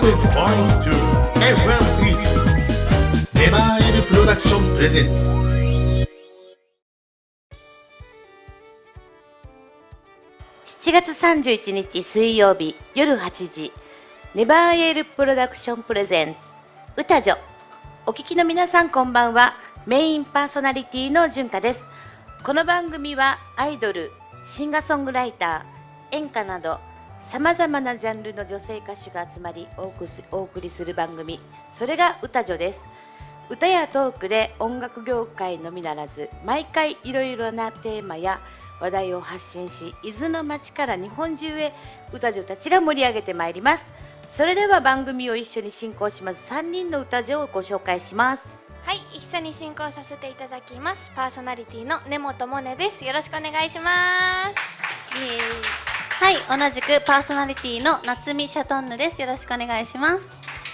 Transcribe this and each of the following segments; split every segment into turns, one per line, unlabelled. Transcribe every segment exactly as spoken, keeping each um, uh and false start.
ポイントツー エフエム イズネバーエルプロダクションプレゼンツ。
しちがつさんじゅういちにち水曜日夜はちじ、ネバーエールプロダクションプレゼンツ歌女。お聞きの皆さんこんばんは。メインパーソナリティのじゅんかです。この番組はアイドル、シンガーソングライター、演歌などさまざまなジャンルの女性歌手が集まりお送りお送りする番組、それが歌女です。歌やトークで音楽業界のみならず毎回いろいろなテーマや話題を発信し、伊豆の町から日本中へ歌女たちが盛り上げてまいります。それでは番組を一緒に進行しますさんにんの歌女をご紹介します。
はい、一緒に進行させていただきます。パーソナリティの根本萌音です。よろしくお願いします。
はい、同じくパーソナリティの夏美シャトンヌです。よろしくお願いします。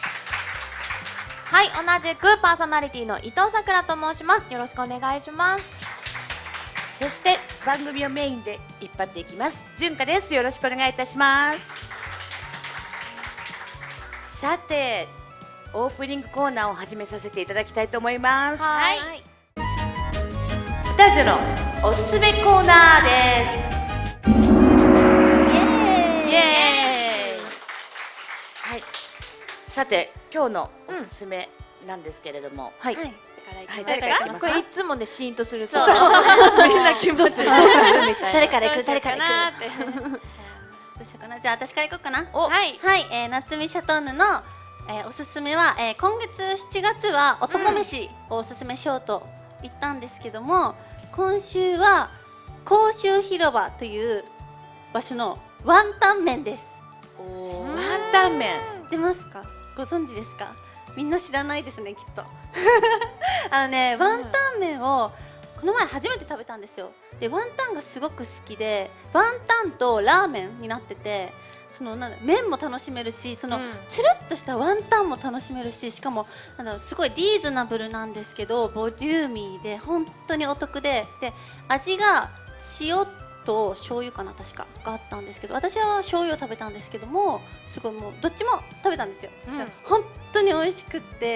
はい、同じくパーソナリティの伊藤さくらと申します。よろしくお願いします。
そして番組をメインで引っ張っていきますじゅんかです。よろしくお願いいたします。さて、オープニングコーナーを始めさせていただきたいと思います。
はい、
歌女のおすすめコーナーです。イエーイ、イエーイ。はい、さて今日のおすすめなんですけれども、
はい、
はい、
誰から行きますか？これいつもねシーンとすると
みんな気持ち
どうするどうするみたいな。
誰から行く誰から行く。
く。
じゃあどうしようかな。じゃあ私から行こうかな。
お、はい、
はい、えー、夏美シャトンヌの、えー、おすすめは、えー、今月しちがつは男飯をおすすめしようと言ったんですけども、今週は甲州広場という場所のワンタン麺です。
ワンタン麺
知ってますか？ご存知ですか？みんな知らないですね、きっと。あのね、ワンタン麺をこの前初めて食べたんですよ。でワンタンがすごく好きで、ワンタンとラーメンになってて、そのなんだ麺も楽しめるし、その、うん、つるっとしたワンタンも楽しめるし、しかもあのすごいリーズナブルなんですけどボリューミーで本当にお得で、で味が塩と醤油かな確かがあったんですけど、私は醤油を食べたんですけども、すごいもうどっちも食べたんですよ。うん、本当に美味しくって、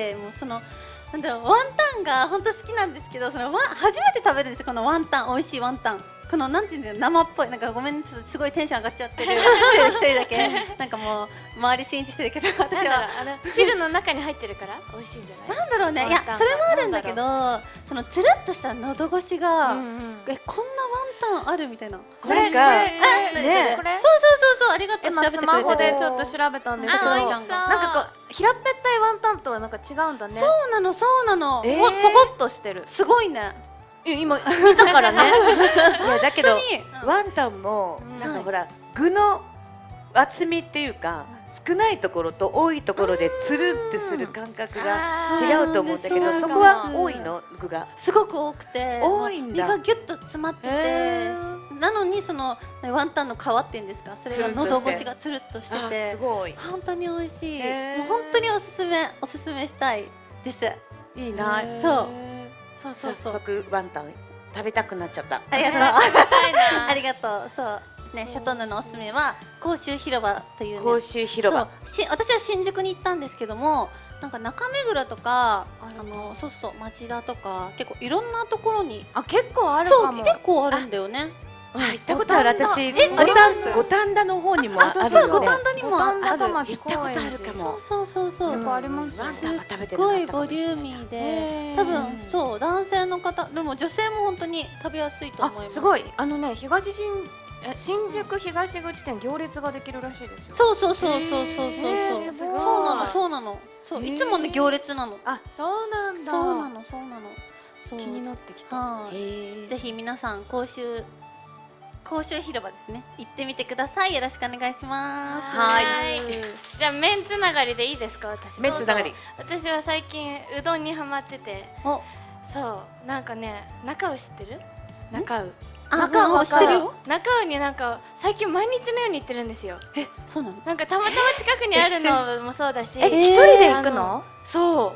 もうそのなんだろう、ワンタンが本当好きなんですけど、そのワン初めて食べるんですよ、このワンタン。美味しいワンタン、このなんていうんだよ、生っぽい、なんかごめん、ちょっとすごいテンション上がっちゃってる一人だけなんかもう周りシーンとしてるけど、私は
汁の中に入ってるから美味しいんじゃない？
なんだろうね、いやそれもあるんだけど、そのつるっとした喉越しが、うんうん、えこんなワンタンあるみたいな。
これか、
ね、そうそうそうそう、ありがとう。調べてくれて。
スマホでちょっと調べたんですけど、なんかこう平べったいワンタンとはなんか違うんだね。
そうなのそうなの、
ポコッとしてる。すごいね。今見たからね。
いやだけどワンタンもなんかほら具の厚みっていうか少ないところと多いところでつるってする感覚が違うと思うんだけど、そこは多いの？具が
すごく多くて
多いんだ。
身がギュッと詰まってて、なのにそのワンタンの皮っていうんですか、それが喉越しがつるっとしてて、
すごい
本当に美味しい。もう本当におすすめおすすめしたいです。
いいな。
そうそうそうそう。
早速ワンタン食べたくなっちゃった。
ありがとう。ありがとう。そうね、シャトンヌのおすすめは甲州広場という、ね、
甲州広場。
し私は新宿に行ったんですけども、なんか中目黒とかあのそうそう町田とか結構いろんなところに、
あ結構あるかも。
結構あるんだよね。
行ったことある。私五反五反田の方にもあるよね。
そう五反田にもある。
行ったことあるかも。
そうそうそうそう。
あります。
ワンタンは食べて
すごいボリューミーで、多分そう男性の方でも女性も本当に食べやすいと思います。
すごいあのね、東新新宿東口店行列ができるらしいですよ。
そうそうそうそうそうそうそう。そうなのそうなの。そういつもね行列なの。
あそうなんだ。
そうなのそうなの。
気になってきた。
ぜひ皆さん甲州甲州広場ですね、行ってみてください。よろしくお願いします。
はい。
じゃあ麺つながりでいいですか？私
麺つながり。
私は最近うどんにハマってて、そうなんかね、中尾知ってる？中尾。
中尾知ってるよ。
中尾になんか最近毎日のように行ってるんですよ。
え、そうなの？
なんかたまたま近くにあるのもそうだし。
え、一人で行くの？
そう。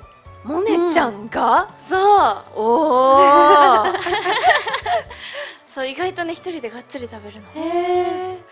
モネちゃんが？そう。おお。そう意外とね一人でがっつり食べるの。へえ。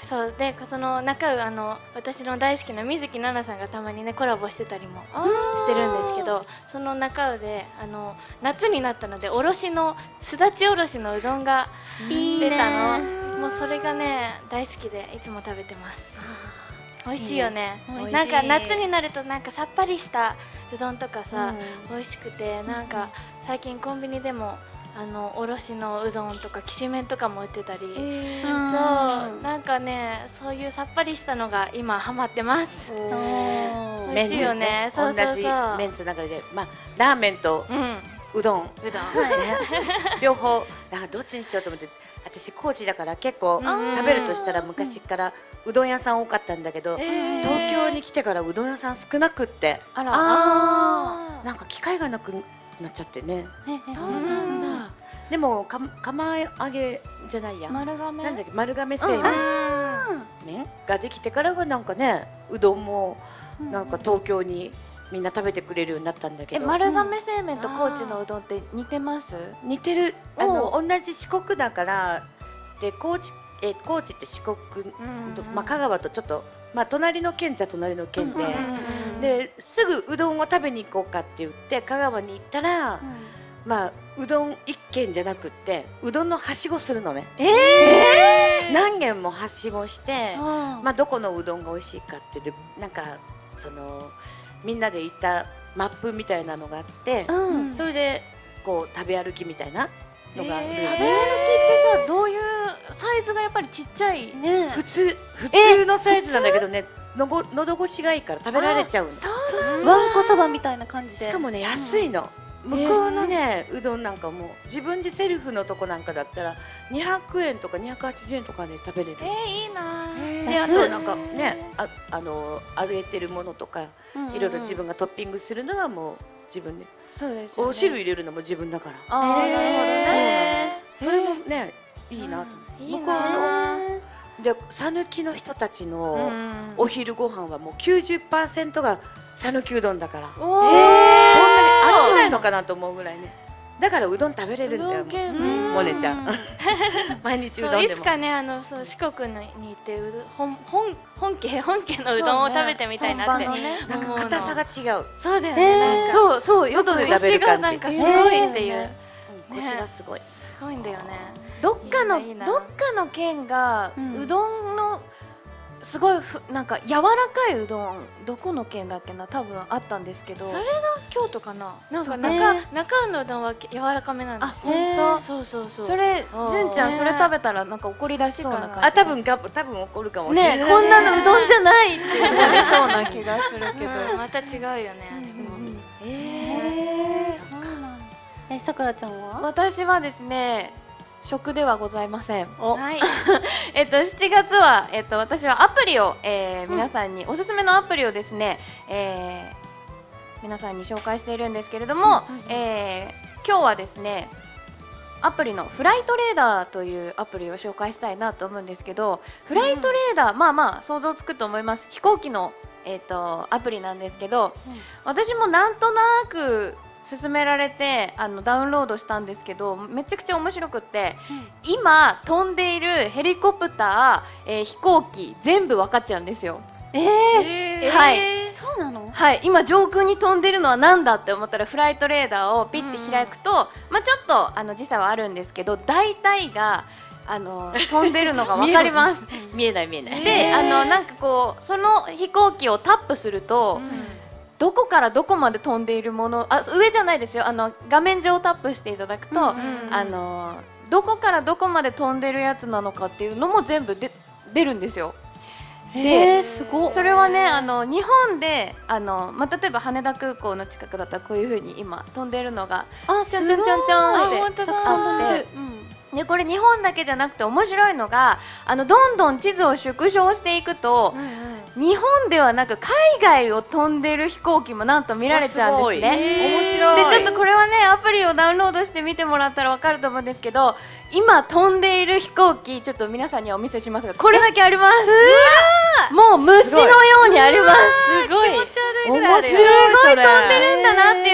そうでその中うあの私の大好きな水木奈々さんがたまにねコラボしてたりもしてるんですけど、その中うであの夏になったのでおろしのすだちおろしのうどんが出たの。もうそれがね大好きでいつも食べてます。美味しいよね。なんか夏になるとなんかさっぱりしたうどんとかさ、美味しくて、なんか最近コンビニでもあのおろしのうどんとかきしめんとかも売ってたり、えー、そうなんかねそういうさっぱりしたのが今ハマってます。美味しいよね。
そうそうそう。同じ麺つながりで、まあラーメンとうどん、うどん、両方なんかどっちにしようと思って。私高知だから結構食べるとしたら昔からうどん屋さん多かったんだけど、東京に来てからうどん屋さん少なくって、あら、なんか機会がなくなっちゃってね。
そうなんだ。
でもか釜揚げじゃないや、丸亀なんだっけ、丸亀製麺ができてからはなんかね、うどんもなんか東京にみんな食べてくれるようになったんだけど。
丸亀製麺と高知のうどんって似てます？
似てる。あの同じ四国だからで、高知え高知って四国、まあ香川とちょっとまあ隣の県じゃ隣の県で、ですぐうどんを食べに行こうかって言って香川に行ったら、まあうどん一軒じゃなくってうどんのはしごするのね。何軒もはしごして、まあどこのうどんが美味しいかってでなんかそのみんなで行ったマップみたいなのがあって、それでこう食べ歩きみたいなのがある。食べ歩きって
さ、どういうサイズがやっぱりちっちゃいね。
普通普通のサイズなんだけどね、のご喉越しがいいから食べられちゃうんだ。
わんこそばみたいな感じで。
しかもね安いの。向こうのねうどんなんかも自分でセルフのとこなんかだったらにひゃくえんとかにひゃくはちじゅうえんとかで食べれる。
えー、いいな。
であとなんかねああの揚げてるものとかいろいろ自分がトッピングするのはもう自分で。
そうです。
お汁入れるのも自分だから。
ああなるほどね。
それもねいいなと。向こうので讃岐の人たちのお昼ご飯はもう きゅうじゅっパーセント が讃岐うどんだから。そんなに飽きないのかなと思うぐらいね。だからうどん食べれるんだよ、モネちゃん。毎日うどんでも。
いつかね、あのそう四国に行ってうど本本本家本家のうどんを食べてみたいなって。
なんか硬さが違う。
そうだよね。
そうそうよく
食べる感じ。
なんかすごいっていう。
腰がすごい。
すごいんだよね。
どっかのどっかの県がうどんのすごいふなんか柔らかいうどん、どこの県だっけな、多分あったんですけど、
それが京都かな。なんか中中のうどんは柔らかめなんですよ。
本当。
そうそうそう。
それ純ちゃんそれ食べたらなんか怒り出しそうな感じ。
あ、多分が多分怒るかもしれない。
ね、こんなのうどんじゃないって言われそうな気がするけど、
また違うよね。
ええ、そうなんだ。え、さくらちゃんは？
私はですね。食ではございません。
はい。
えっとしちがつはえっと私はアプリを、えー、皆さんに、うん、おすすめのアプリをですね、えー、皆さんに紹介しているんですけれども、え今日はですねアプリのフライトレーダーというアプリを紹介したいなと思うんですけど、フライトレーダー、うん、まあまあ想像つくと思います。飛行機のえっとアプリなんですけど、うん、私もなんとなく勧められてあのダウンロードしたんですけど、めちゃくちゃ面白くって、うん、今飛んでいるヘリコプター、えー、飛行機全部分かっちゃうんですよ。
え
ー、はい、
えー、そうなの？
はい、今上空に飛んでるのは何だって思ったらフライトレーダーをピッて開くと、うん、まあちょっとあの時差はあるんですけど、大体があの飛んでるのが分かります。
見えない見えない。
で、あのなんかこうその飛行機をタップすると、うん、どこからどこまで飛んでいるもの、あ、上じゃないですよ、あの画面上をタップしていただくと、あのどこからどこまで飛んでるやつなのかっていうのも全部で出るんですよ。
で、すごい。
それはね、あの日本であの、まあ、例えば羽田空港の近くだったらこういう風に今飛んでるのがちょんちょんちょんちょんってたくさん飛んでる。でこれ日本だけじゃなくて面白いのが、あのどんどん地図を縮小していくと、うん、うん、日本ではなく海外を飛んでる飛行機もなんと見られちゃうんですね。
面白い。
でちょっとこれはねアプリをダウンロードして見てもらったらわかると思うんですけど、今飛んでいる飛行機ちょっと皆さんにはお見せしますが、これだけあります。もう虫のようにあります。
すごい。
気持ち悪いぐらい。すごい飛んでるんだなってい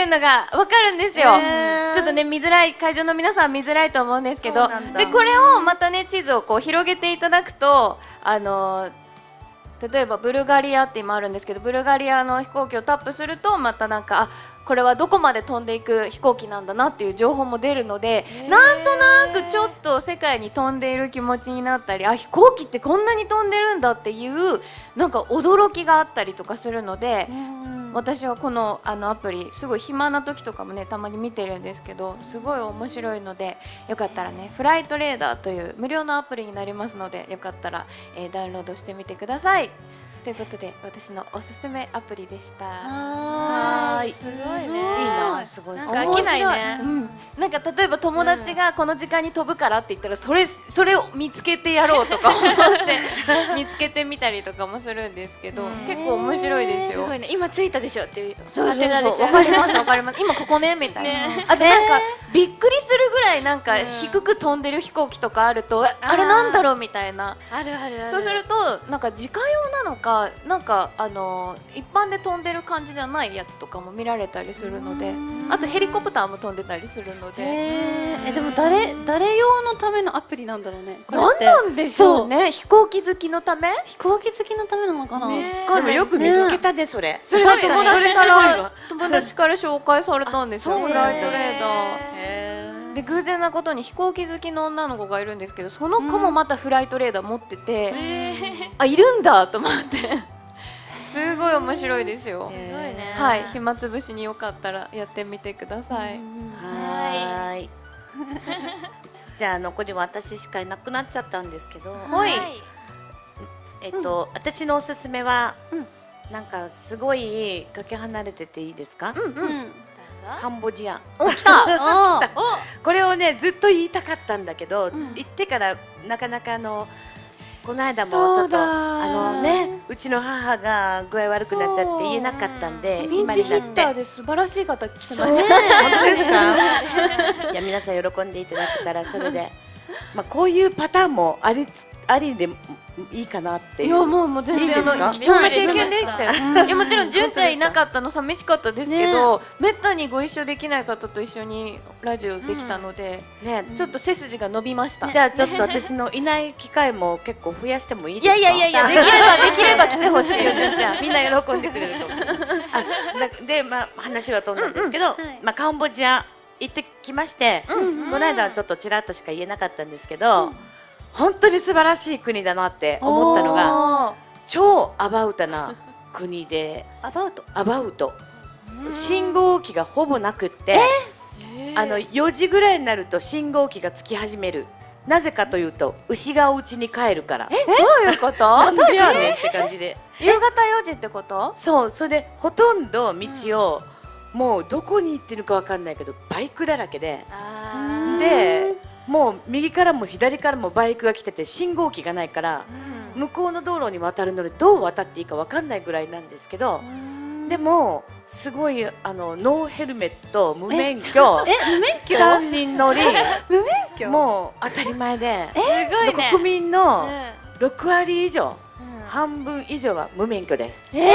いうのがわかるんですよ。
へー
ちょっとね見づらい、会場の皆さん見づらいと思うんですけど、
そうなんだ
でこれをまたね地図をこう広げていただくと、あのー例えばブルガリアって今あるんですけど、ブルガリアの飛行機をタップするとまたなんか、あこれはどこまで飛んでいく飛行機なんだなっていう情報も出るので、なんとなくちょっと世界に飛んでいる気持ちになったり、あ飛行機ってこんなに飛んでるんだっていうなんか驚きがあったりとかするので、私はこのあのアプリすごい暇な時とかもねたまに見てるんですけど、すごい面白いので、よかったらねフライトレーダーという無料のアプリになりますので、よかったら、えー、ダウンロードしてみてください。ということで私のおすすめアプリでした。
はーい。
すごいね。
いいな、すごい。
なんか飽きないね。
うん、なんか例えば友達がこの時間に飛ぶからって言ったら、それそれを見つけてやろうとか思って見つけてみたりとかもするんですけど、結構面白いですよ。
すごいね。今着いたでしょっていう
そうそうそう、
当てられちゃう。
わかりますわかります。今ここねみたいな。あとなんかびっくりするぐらいなんか低く飛んでる飛行機とかあると、あれなんだろうみたいな。
あるあるある。
そうするとなんか自家用なのか、なんかあの一般で飛んでる感じじゃないやつとかも見られたりするので、あとヘリコプターも飛んでたりするので、
えでも誰誰用のためのアプリなんだろうね。これ
なん
って
なんでしょうね。飛行機好きのため？
飛行機好きのためなのかな。
ね
でもよく見つけたね、それ。
それ
確かに
友達か
それすごい
ら
わ
友達から紹介されたんですよ。
あそう
フライトレーダー。
へー
で偶然なことに飛行機好きの女の子がいるんですけど、その子もまたフライトレーダー持ってて、あいるんだと思ってすごい面白いですよ。
へー
すごいね。
はい、暇つぶしによかったらやってみてください。
はーい。じゃあ残りは私しかいなくなっちゃったんですけど、
はい。
えっと私のおすすめはなんかすごいかけ離れてていいですか？
うんうん。
カンボジア。
お来た。
あ
これをねずっと言いたかったんだけど、言ってからなかなかあのこの間もちょっと
そうだ
あのねうちの母が具合悪くなっちゃって言えなかったんで、
ピン
今になって
チヒッターで素晴らしい方来てま
そう
し
本当ですか？いや皆さん喜んでいただけたらそれで、まあこういうパターンもありつありでいいかなって
た。
い。
いうやもうもう全然
いいですか
あの貴重な経験できたよ。いやもちろん純ちゃんいなかったの寂しかったですけど、めったにご一緒できない方と一緒にラジオできたので、
ね、
ちょっと背筋が伸びました。
じゃあちょっと私のいない機会も結構増やしてもいい
い
ですか？
やいやいやいや、できればできれば来てほしいよ純ちゃん。
みんな喜んでくれるかもしれない。あだで、まあ、話は飛んだんですけど、
はい
まあ、カンボジア行ってきまして、この間はちょっとちらっとしか言えなかったんですけど、本当に素晴らしい国だなって思ったのが、
あ
超アバウトな国で、
アバウト。
アバウト信号機がほぼなくって、あのよじぐらいになると信号機がつき始める。なぜかというと牛がお家に帰るから。
ーどういうこと？
なんでやねんって感じで。
夕方よじってこと？
そう、それでほとんど道を、もうどこに行ってるかわかんないけどバイクだらけで、
あ
でもう右からも左からもバイクが来てて信号機がないから、向こうの道路に渡るのにどう渡っていいかわかんないぐらいなんですけど、でもすごいあのノーヘルメット無免許
え無免許？
さんにん乗り
無免許？
もう当たり前で、
ーすごいね。
国民の
う
ろくわり以上、
んうん
半分以上は無免許です。
え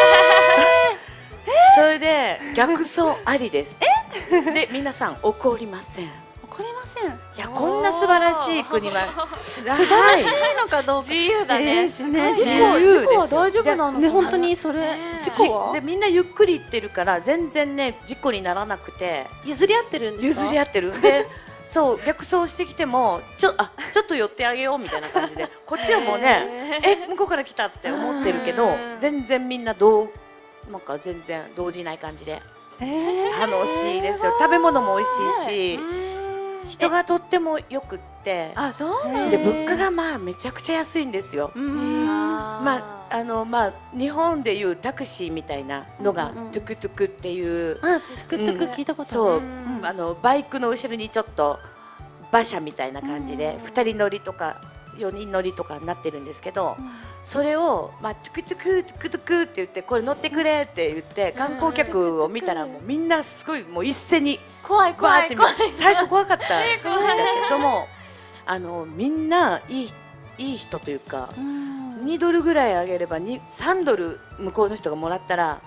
それで逆走ありです。で皆さん怒りません。い
怒りません。
やこんな素晴らしい国は
素晴らしいのかどうか。
自由だ
え
ね。
ーね
事故
自由です
事故は大丈夫なのかな？
ね本当にそれ事
じ
故は
でみんなゆっくり行ってるから全然ね事故にならなくて
譲り合ってるんですか？
譲り合ってる。でそう逆走してきてもちょあちょっと寄ってあげようみたいな感じでこっちはもうねえ向こうから来たって思ってるけど全然みんなどうなんか全然動じない感じで
えー
楽しいですよ。食べ物も美味しいし人がとってもよくって
あ、そうなん
で
だ。
物価がまあめちゃくちゃ安いんですよ。
うん
まああのまあ日本でいうタクシーみたいなのが
うんうん
トゥクトゥクっていう
あトゥクトゥク聞いたこと
そう
ある。ん
あのバイクの後ろにちょっと馬車みたいな感じでふたり乗りとかよにん乗りとかになってるんですけど、それをまあトゥクトゥクトゥクトゥクって言ってこれ乗ってくれって言って観光客を見たらもうみんなすごいもう一斉に
怖い
バー
怖い怖い。
って見て最初怖かったんだけどもあのみんないいいい人というか
うん
にドルぐらいあげればにさんドル向こうの人がもらったら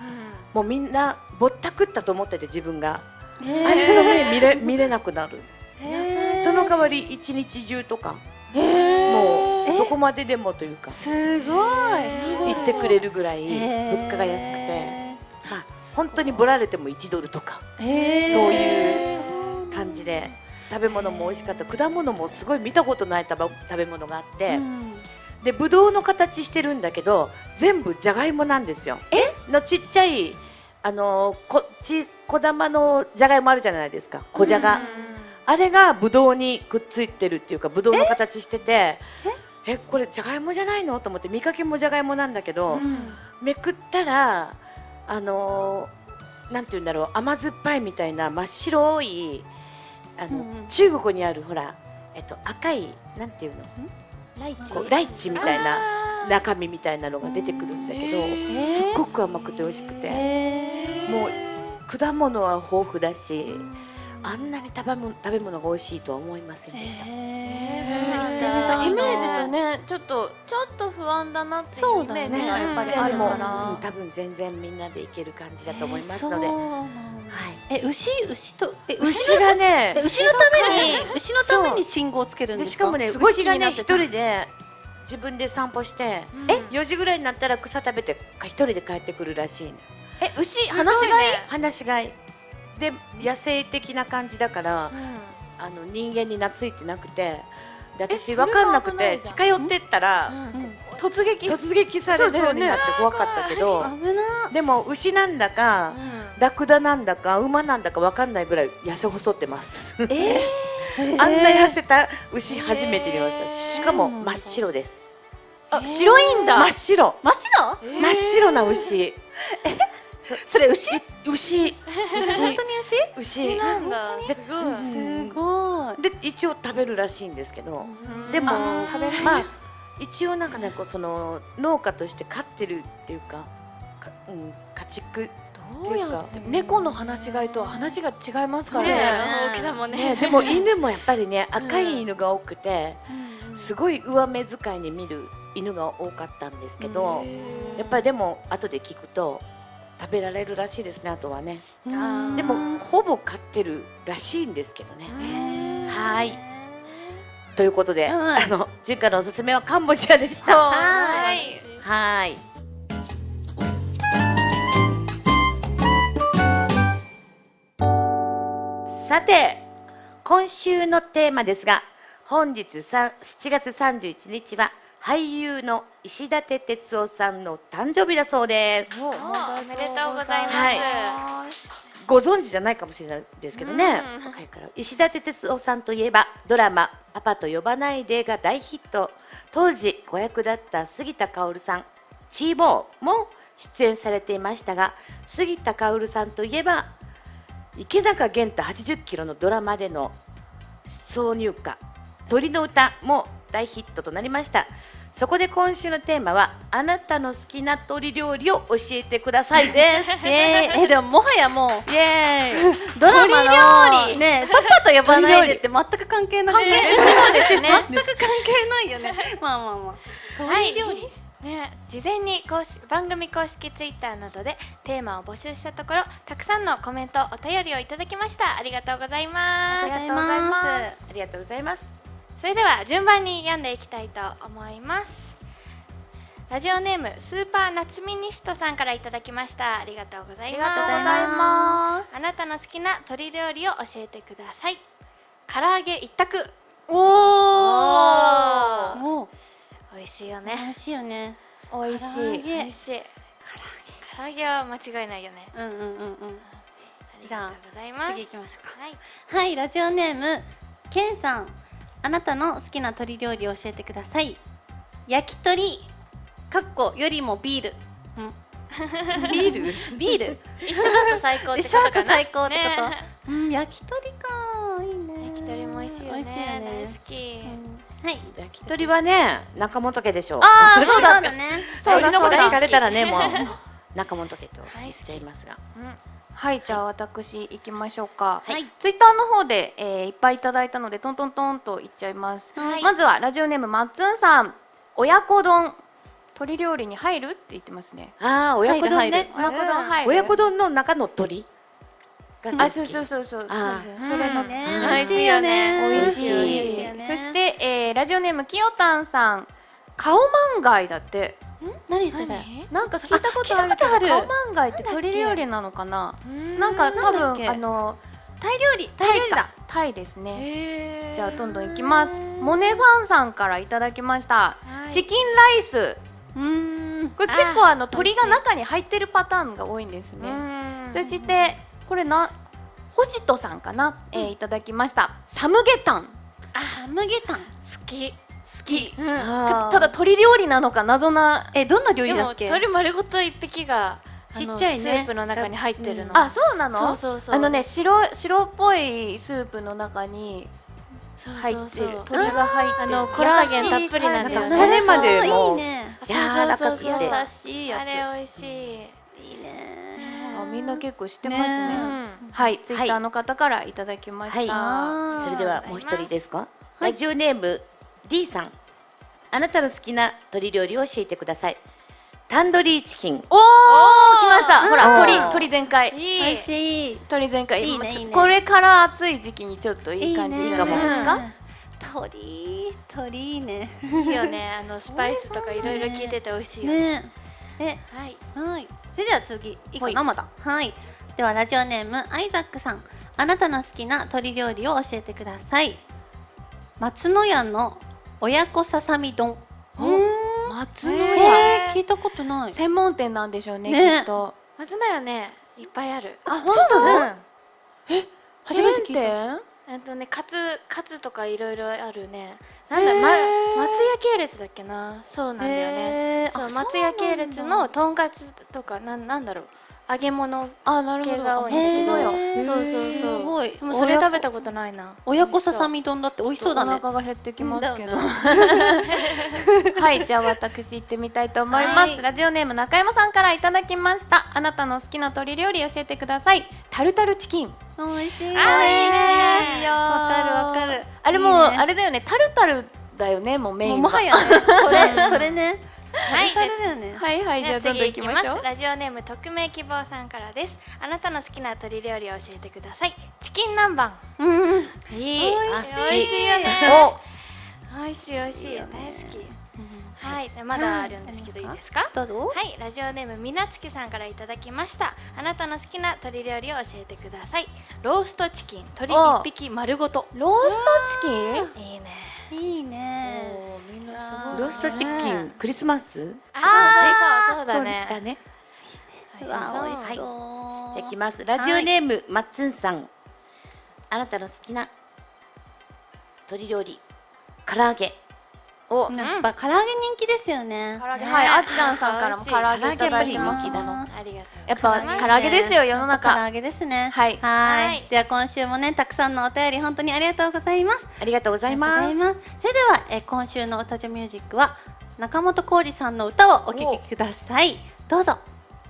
もうみんなぼったくったと思ってて自分が相手の目見れ見れなくなる。その代わり一日中とかもうどこまででもというか
すごい
言ってくれるぐらい物価が安くて、まあ本当にぼられてもいちドルとかそういう感じで、食べ物も美味しかった。果物もすごい見たことない食べ食べ物があって、でブドウの形してるんだけど全部じゃがいもなんですよ。のちっちゃいあのこち小玉のじゃがいもあるじゃないですか、小じゃが。あれがブドウにくっついてるっていうかブドウの形してて、えこれじゃがいもじゃないのと思って、見かけもじゃがいもなんだけど、めくったらあのなんていうんだろう、甘酸っぱいみたいな真っ白いあの、中国にあるほらえっと赤いなんていうの
ライチ
こうライチみたいな中身みたいなのが出てくるんだけど、すっごく甘くて美味しくて、もう果物は豊富だし、あんなに食べ物食べ物が美味しいとは思いませんでした。
イメージとね、ちょっとちょっと不安だなっていうイメージがやっぱりあるから、
うん、多分全然みんなでいける感じだと思いますので、はい。
え牛牛とえ
牛がね、
牛のために牛のために信号をつけるん
で、
ですか。
しかもね牛がね一人で自分で散歩して、よじぐらいになったら草食べて一人で帰ってくるらしいの。
え牛放し飼い？
放し飼いで野生的な感じだから、あの人間に懐いてなくて、で私分かんなくて近寄ってったら
突撃
突撃されそうになって怖かったけど、でも牛なんだかラクダなんだか馬なんだか分かんないぐらい痩せ細ってます。あんな痩せた牛初めて見ました。しかも真っ白です。
あ、白いんだ。
真っ白
真っ白
真っ白な牛。
それ牛
牛牛
本当に
牛
牛なんだ。
です
ごい。
で一応食べるらしいんですけど、でも
食べられちゃう、
まあ、一応なんかねこうその農家として飼ってるっていうか、かうん家畜
どうやって猫の放し飼いとは話が違いますからね。
大きさもね。
ね、でも犬もやっぱりね赤い犬が多くて、すごい上目遣いに見る犬が多かったんですけど、やっぱりでも後で聞くと食べられるらしいですね。あとはね、でもほぼ飼ってるらしいんですけどね。はい。ということで、あの純香のおすすめはカンボジアでした。
はい。
はい。さて今週のテーマですが、本日しちがつさんじゅういちにちは俳優の石立哲夫さんの誕生日だそうです。
おめでとうございます。
はい、ご存知じゃないかもしれないですけどね、若いから石立哲夫さんといえばドラマ「パパと呼ばないで」が大ヒット。当時子役だった杉田薫さん、チーボーも出演されていましたが、杉田薫さんといえば池中玄太はちじゅっキロのドラマでの挿入歌「鳥の歌」も大ヒットとなりました。そこで今週のテーマはあなたの好きな鳥料理を教えてくださいです。
えー、えでももはやもう
イエーイ
ドラマのねパパと呼ばないでって全く関係なくて、
そうですね。
全く関係ないよね。まあまあまあ。
鳥料理。ね、事前に公式番組公式ツイッターなどでテーマを募集したところ、たくさんのコメントお便りをいただきました。ありがとうございます。
ありがとうございます。
ありがとうございます。
それでは順番に読んでいきたいと思います。ラジオネームスーパー夏ミニストさんからいただきました。ありがとうございます。
ありがとうございます。
あなたの好きな鶏料理を教えてください。唐揚げ一択。
おお。
美味しいよね。
美味しいよね。
美味しい。
美味しい。唐揚げは間違いないよね。
うんうんうんうん。
じゃあ
次行きましょうか。
はい。
はい、ラジオネームケンさん。あなたの好きな鶏料理を教えてください。焼き鳥かっこよりもビール。
ビール
ビール
一緒だと最高ってことかな。
一緒だと最高ってこと。うん、焼き鳥かいいね。
焼き鳥も美味しいよね。大好き。
はい、
焼き鳥はね中本家でしょう。
ああそうだね。
鳥のこと聞かれたらねもう中本家と言っちゃいますが。
はい、じゃあ私行きましょうか。
はい、
ツイッターの方で、えー、いっぱいいただいたのでトントントンと言っちゃいます。
はい、
まずはラジオネームまっつんさん、親子丼鶏料理に入るって言ってますね。
ああ、親子丼ね。
親子丼入る。
親子丼の中の鶏が大
あ、
好き。
そうそうそうそう。
あ
それの
ね
うん
美味しいよね。
美味しい。
美味しいよね。
そして、えー、ラジオネームきよたんさん、カオマンガイだって。
何それ？
なんか聞いたことあるけど、
あ聞いたことある
カオマンガイって鶏料理なのかな。なんか多分
なんだっけ
あの
タイ料理、タイ料理だ。
タイですね。
へー
じゃあどんどんいきます。モネファンさんからいただきました。
はい
チキンライス。
うーん。
これ結構あの鶏が中に入ってるパターンが多いんですね。
うん
そしてこれな星人さんかな、えーいただきました。サムゲタン。
サムゲタン。
好き。
好き。
うん
あー
ただ鶏料理なのか謎な。
え、どんな料
でも
理だっけ？
鶏丸ごと一匹があの
ちっちゃいね
スープの中に入ってるの。
あ、そうなの？
そうそうそう
あのね、白白っぽいスープの中に
そう
入ってる。
そうそう
鶏が入ってる。
あのコラーゲンたっぷりなんだよね。
骨まで
い
も
いね。
柔らかくて
そうそうそう
優しいや
あれ美味しい。
いいね。
つ。あ、みんな結構知ってますね。
ね
はい、ツイッターの方からいただきました。
はい。それではもう一人ですか。
はい
ラジオネーム D さん。あなたの好きな鶏料理を教えてください。タンドリーチキン。
おお、来ました。ほら、
うん
鶏鶏全開。
いい。
美味しい。
鶏全開。今
いいねいいね
これから暑い時期にちょっといい感じじゃないですか。
鶏、鶏いいね。
いいよね。あのスパイスとかいろいろ効いてて美味しいよね。
ね。え、
はい。
はい。それでは次、いいか
はい
なまだ。はい。ではラジオネームアイザックさん、あなたの好きな鶏料理を教えてください。松の屋の親子ささみ丼。うーん。
松の
へ
屋
えー、聞いたことない。
専門店なんでしょうね、
ね
きっと。
まずだよね。いっぱいある。
あ、本当なの？
うん。
初めて聞いた。
た。
えっとね、カツカツとかいろいろあるね。なんだ、ま、松屋系列だっけな。そうなんだよね。そう、
へーあ
松屋系列のとんかつとか、なんなんだろう。揚げ物
あ、なるほど。
系が多いんだけど。
へー
そうそう
す
そう。
ごい。
でもそれ食べたことないな。
親子ささみ丼だって美味しそうだね。
お腹が減ってきますけど。
うんだよ
はい、じゃあ私行ってみたいと思います。
はい
ラジオネーム中山さんからいただきました。あなたの好きな鶏料理教えてください。タルタルチキン。
美味しいよね。
あーいいね
わかるわかる。
あれもう
いいね
あれだよね。タルタルだよね、もうメインが。
もうもはやね。それそれね。
はい
タルタルだよね。
はいはい、じゃあどんどん行きましょう。
ラジオネーム匿名希望さんからです。あなたの好きな鶏料理を教えてください。チキン南蛮。
うん。
いい。
あ好き
美味しいよね。
お、
美味しい美味しい。大好き。はい、でまだあるんですけどいいですか？
どうぞ。
はい、ラジオネームみなつきさんからいただきました。あなたの好きな鶏料理を教えてください。ローストチキン、鶏一匹丸ごと。
ローストチキン。
いいね。
いいね。
おー、みんなすごい。
ローストチキンクリスマス。
あ、そうそうそうだ
そう
ね。
だね。
うわ美味し
はい
そう。
じゃあいきます。ラジオネームマッツンさん。あなたの好きな鶏料理。唐揚げ。
お、
やっぱ唐揚げ人気ですよね。
唐揚げ、はい、あっちゃんさんからも唐揚げいただいてます。
唐揚げやっぱり人気だな
ありがとう。
やっぱ唐揚げですよ、世の
唐
中。
揚げですね。
はい
は
はい
い。では今週もねたくさんのお便り本当にありがとうございます。
ありがとうござい
あり
ます。
がとうございます。それでは、えー今週の歌女ミュージックは中本浩二さんの歌をお聴きください。どうぞ。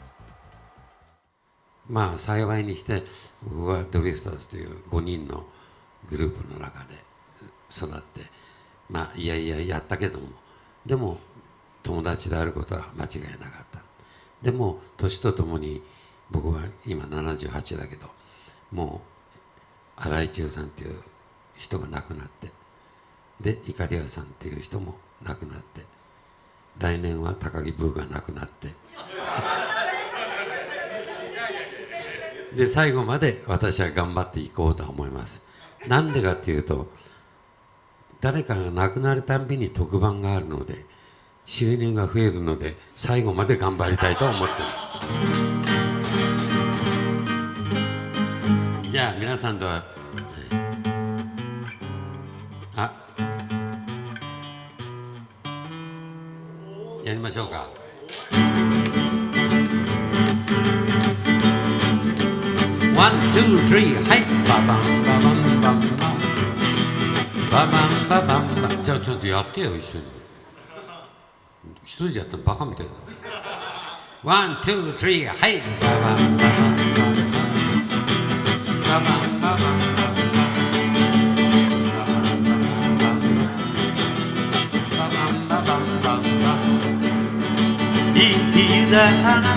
まあ幸いにして僕はドリフターズというごにんのグループの中で育ってまあいやいややったけどもでも友達であることは間違いなかった。でも年とともに僕は今ななじゅうはちだけどもう新井中さんっていう人が亡くなってでいかりやさんっていう人も亡くなって来年は高木ブーが亡くなってで最後まで私は頑張っていこうと思います。なんでかっていうと誰かが亡くなるたんびに特番があるので収入が増えるので最後まで頑張りたいと思っています。じゃあ皆さんとはあやりましょうか。ワン、ツー、スリー、はい。ババンババンバンバン。ババンババンバン。じゃあちょっとやってよ、一緒に。一人でやったらバカみたいだ。ワン、ツー、スリー、はい。ババンババンバンバン。ババンババンバン。ババンババンバンバン。ババンババンバンバン。 だ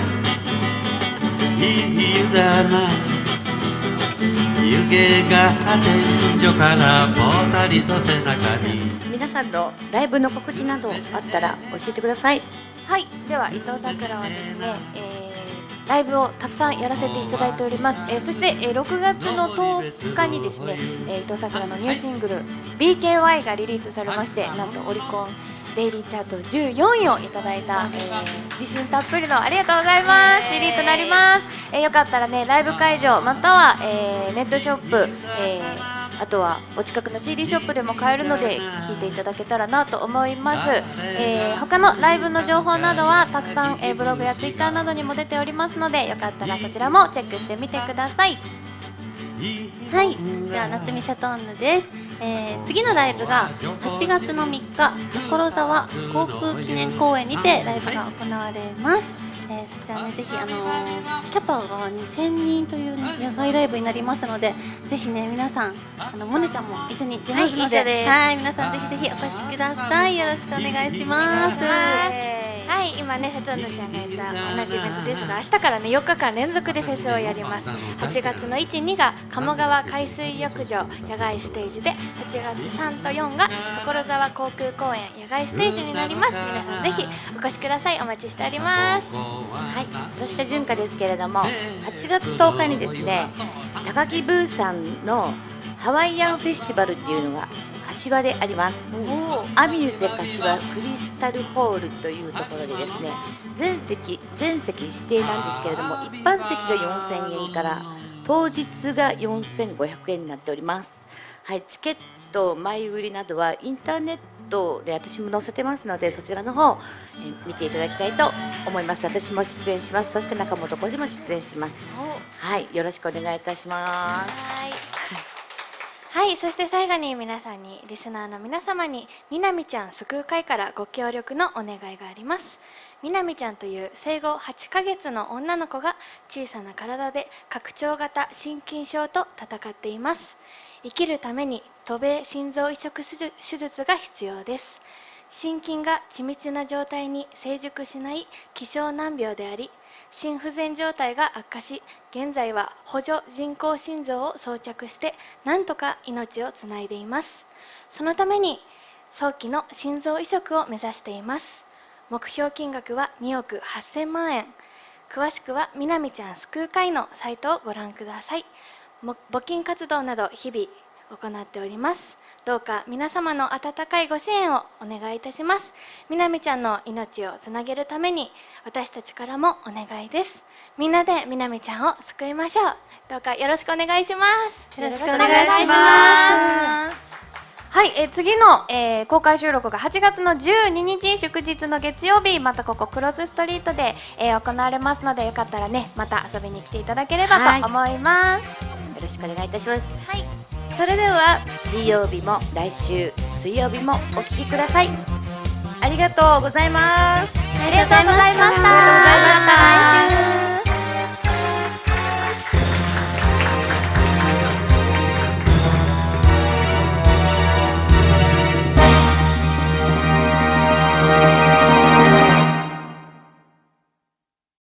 ないい湯だな湯気が天井からぽたりと背中に。
皆さんのライブの告知などあったら教えてください。
はい、では伊藤さくらはですね、えー、ライブをたくさんやらせていただいております。えー、そして、えー、ろくがつのとおかにですね、えー、伊藤さくらのニューシングル ビーケーワイ がリリースされまして、なんとオリコンデイリーチャートじゅうよんいをいただいた、えー、自信たっぷりのありがとうございます シーディー となります。えー、よかったらねライブ会場または、えー、ネットショップ、えーあとはお近くの シーディー ショップでも買えるので聞いていただけたらなと思います。えー、他のライブの情報などはたくさん、えー、ブログやツイッターなどにも出ておりますのでよかったらそちらもチェックしてみてください。
はい、では夏美シャトンヌです。えー、次のライブがはちがつのみっか所沢航空記念公園にてライブが行われます。えー、そちらねぜひあのー、キャパがにせんにんというね野外ライブになりますのでぜひね皆さんあのモネちゃんも一緒に出ますので、
はい、一緒です。
はい、皆さんぜひぜひお越しください。よろしくお願いします。
はい、今ね、社長のちゃんが言った同じイベントですが、明日からね、よっかかん連続でフェスをやります。はちがつのいち、にが鴨川海水浴場野外ステージで、はちがつさんとよんが所沢航空公園野外ステージになります。皆さんぜひお越しください。お待ちしております。
はい、そして純歌ですけれども、はちがつとおかにですね、高木ブーさんのハワイアンフェスティバルっていうのが柏であります。アミューゼ柏クリスタルホールというところでですね、全席全席指定なんですけれども、一般席がよんせんえんから当日がよんせんごひゃくえんになっております。はい、チケット前売りなどはインターネットで私も載せてますので、そちらの方え見ていただきたいと思います。私も出演します。そして中本浩二も出演します。はい、よろしくお願いいたします。
はいはい、そして最後に皆さんにリスナーの皆様にみなみちゃん救う会からご協力のお願いがあります。みなみちゃんという生後はちかげつの女の子が小さな体で拡張型心筋症と闘っています。生きるために渡米心臓移植手術が必要です。心筋が緻密な状態に成熟しない希少難病であり、心不全状態が悪化し、現在は補助人工心臓を装着してなんとか命をつないでいます。そのために早期の心臓移植を目指しています。目標金額はにおくはっせんまんえん。詳しくはみなみちゃん救う会のサイトをご覧ください。募金活動など日々行っております。どうか皆様の温かいご支援をお願いいたします。みなみちゃんの命をつなげるために私たちからもお願いです。みんなでみなみちゃんを救いましょう。どうかよろしくお願いします。
よろしくお願いします。
はい、えー、次の、えー、公開収録がはちがつのじゅうににち祝日の月曜日、またここクロスストリートで、えー、行われますのでよかったらねまた遊びに来ていただければと思います。
よろしくお願いいたします。
はい、
それでは水曜日も来週水曜日もお聞きください。ありがとうございます。
ありがとうございました。
ありがとうございました。